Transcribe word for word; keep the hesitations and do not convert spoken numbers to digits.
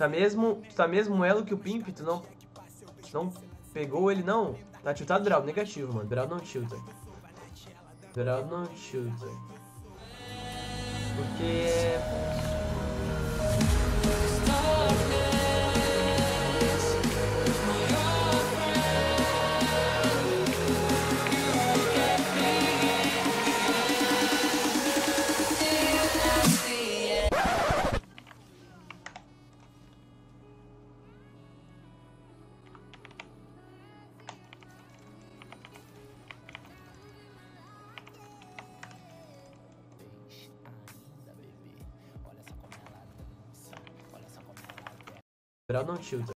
Tá mesmo, tá mesmo elo que o Pimp, tu não, não pegou ele não? Tá tiltado Beraldo, negativo, mano. Beraldo não tilta. Beraldo não tilta. Porque... Beraldo não tilta.